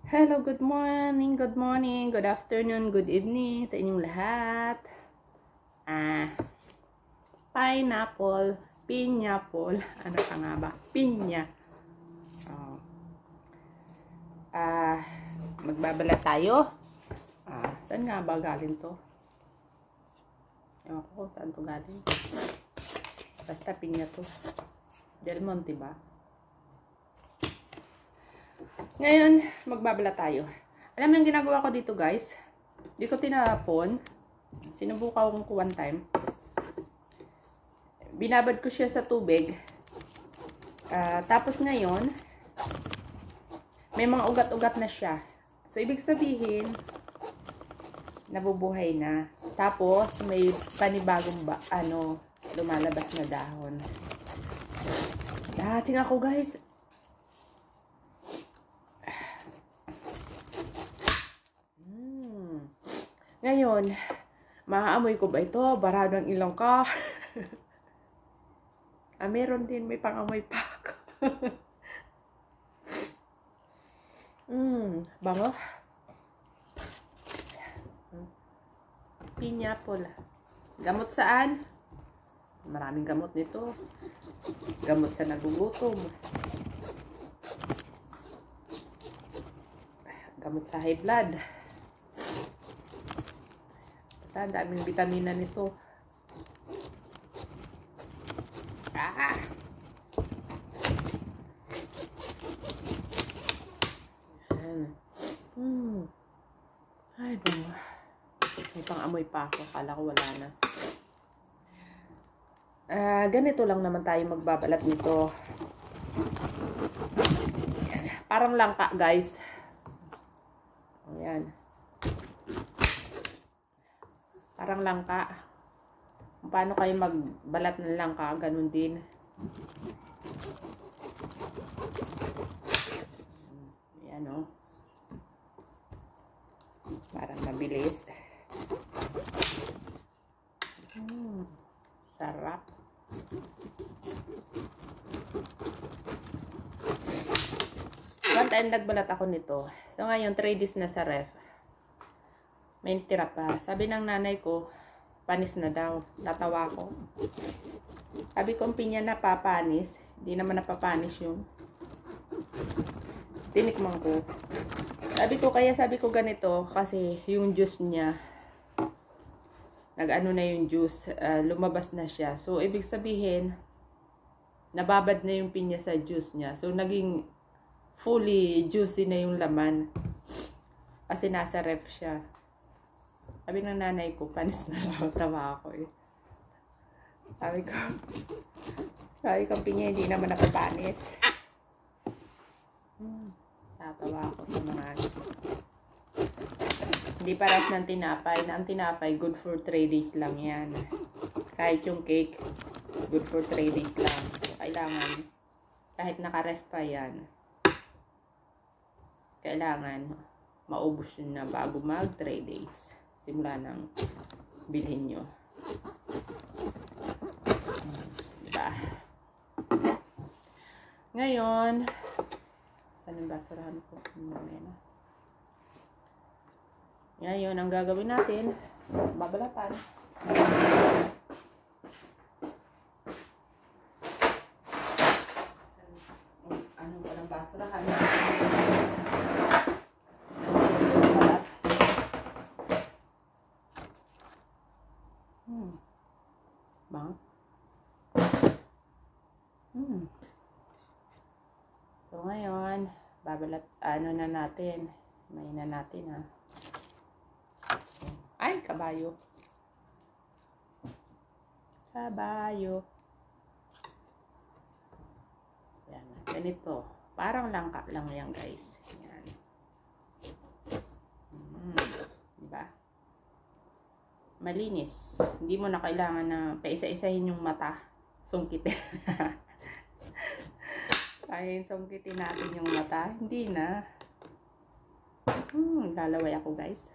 Hello, good morning, good afternoon, good evening sa inyong lahat. Pineapple, pineapple, ano ka nga ba? Pinya. Oh. Magbabala tayo. Saan nga ba galing to? Ewan ko kung saan to galing. Basta pinya to. Del Monte ba? Ngayon, magbabala tayo. Alam mo yung ginagawa ko dito, guys? Di ko tinapon. Sinubukan ko one time. Binabad ko siya sa tubig. Tapos ngayon, may mga ugat-ugat na siya. So, ibig sabihin, nabubuhay na. Tapos, may panibagong lumalabas na dahon. Tingnan ko, guys. Ngayon, maaamoy ko ba ito? Baradang ilong ka. Meron din, may pangamoy pa ako. Bango. Pineapple. Gamot saan? Maraming gamot nito. Gamot sa nagugutom. Gamot sa high blood. Ang daming vitamina nito. Ay, bunga. May pang-amoy pa ako. Akala ko wala na. Ganito lang naman tayo magbabalat nito. Parang langka, guys. Ayan. Parang langka. Kung paano kayo magbalat ng langka, ganun din. Ayan o. Parang mabilis. Sarap. One time nagbalat ako nito. So ngayon, 3 days na sa ref. May tira pa. Sabi ng nanay ko, panis na daw. Tatawa ko. Sabi ko, pinya na papanis. Hindi naman napapanis yun. Tinikman ko. Sabi ko ganito, kasi yung juice niya, nag-ano na yung juice, lumabas na siya. So, ibig sabihin, nababad na yung pinya sa juice niya. So, naging fully juicy na yung laman. Kasi nasa ref siya. Sabi ng nanay ko, panis na raw. Tawa ako eh. Sabi ko, pinya, hindi naman napapanis. Tatawa ako sa mga hindi paras ng tinapay. Ang tinapay, good for 3 days lang yan. Kahit yung cake, good for 3 days lang. Kailangan, kahit naka-ref pa yan, kailangan maubos yun na bago mag 3 days. Simula nang bilhin nyo. Diba? Ngayon, saan yung basurahan ko? Ngayon, ang gagawin natin, babalatan. Ano ba ng basurahan? Bang? So, ngayon, babalat, na natin. May na natin, ha. Ay, kabayo. Kabayo. Yan, ganito. Parang langka lang yan, guys. Yan. Diba? Malinis. Hindi mo na kailangan na paisa-isahin yung mata. Sungkitin. Ayun, sungkitin natin yung mata. Hindi na. Lalaway ako, guys.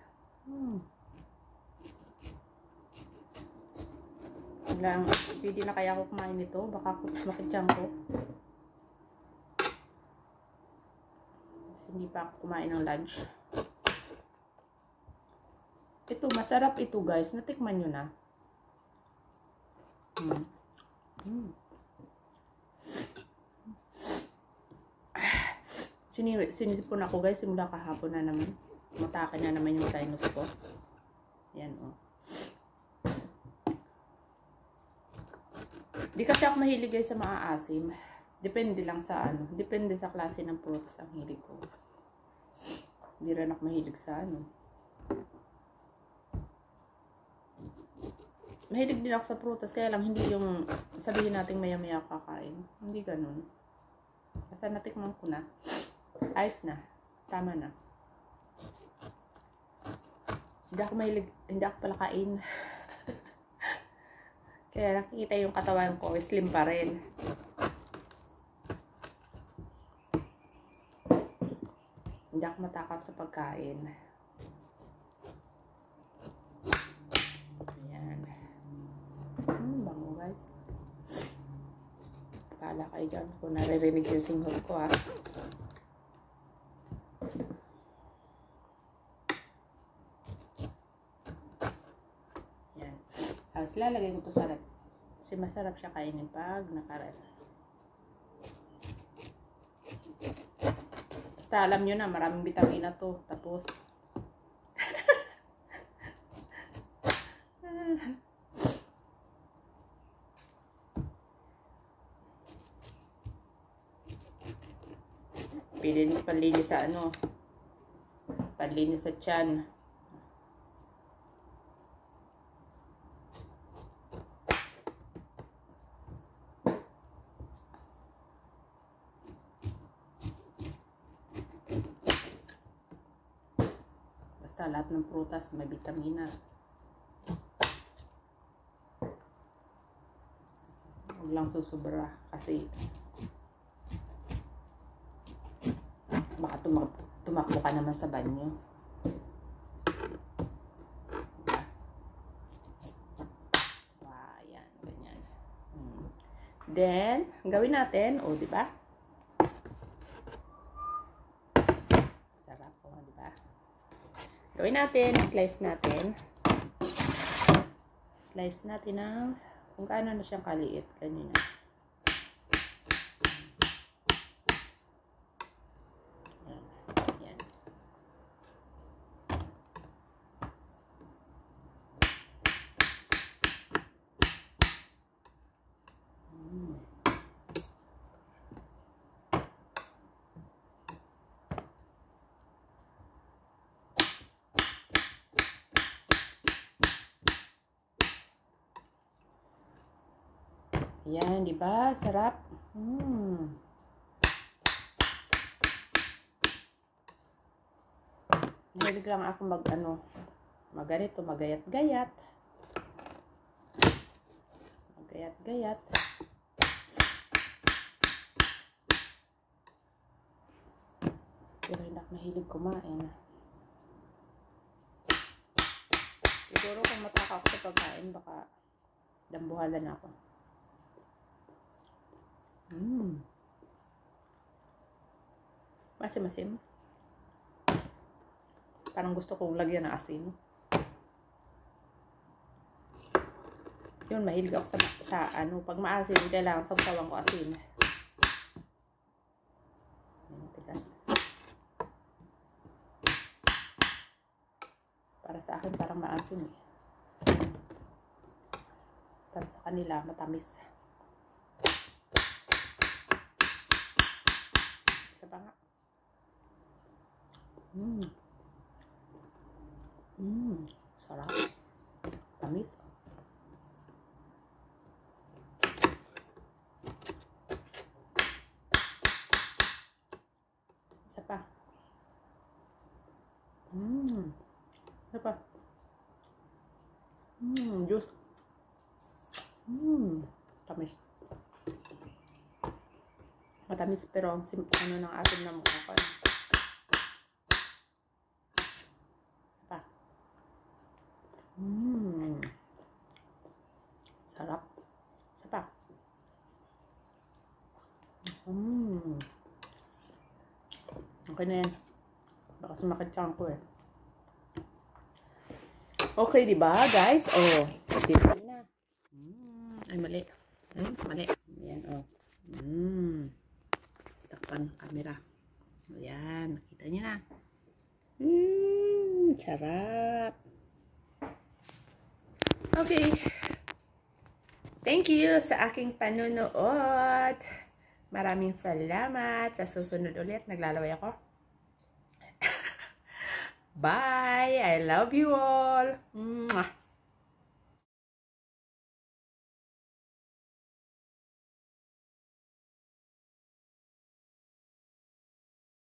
Pwede na kaya ako kumain nito. Baka makitiyang ko. hindi pa ako kumain ng lunch. Ito, masarap ito guys. Natikman nyo na. Sinisipon ako guys. Simula kahapon na naman. Matake na naman yung sinus ko. Yan o. Di kasi ako mahilig guys sa maaasim. Depende lang sa ano. Depende sa klase ng prutas ang hilig ko. Hindi rin ako mahilig sa ano. Mahilig din ako sa prutas. Kaya lang hindi yung sabihin natin maya-maya kakain. Hindi ganun. Basta natikman ko na. Ayos na. Tama na. Hindi ako mahilig. Hindi ako pala kain. Kaya nakikita yung katawan ko, slim pa rin. Hindi ako matakaw sa pagkain. Ayan. Bango guys. Pala kayo dyan kung naririnig yung singhot ko ha. Tapos lalagay ko to sa rep. Kasi masarap siya kainin pag nakarel. Basta alam nyo na, maraming vitamina to. Tapos, panlinis sa ano, panlinis sa tiyan. Lahat ng prutas may vitamina. Huwag lang susubra kasi baka tumakbo ka naman sa banyo. Wow, yan, ganyan. Then, gawin natin, di ba? Sarap, di ba? Gawin natin, slice natin. Slice natin ng kung gaano na siyang kaliit. Ganyan na. Yan. Yan, di ba? Sarap. Mahilig lang ako magganito, magayat-gayat. Magayat-gayat. Pero hindi ako mahilig kumain. Siguro kung mataka ako sa pagkain, baka dambuhalan ako. Masim-masim. Parang gusto kong lagyan ng asin. Yun, mahilig ako sa pag maasin, kailangan sawsawan ko asin. Para sa akin, parang maasin eh. Para sa kanila, matamis. Isa pa nga. Sarap. Tamis. Isa pa. Isa pa. Juice. Tamis. Matamis pero ang ng asin na mukha ko. Sarap. Isa pa. Okay na yan. Baka sumakit siyang ko eh. Okay, di ba guys? Oh, diba na. Ay, mali. Ay, mali. Ayan, oh. Takpan camera. Ayan, makita niyo na. Sarap. Okay. Thank you sa aking panunood. Maraming salamat. Sa susunod ulit, naglalaway ako. Bye! I love you all! Mwah!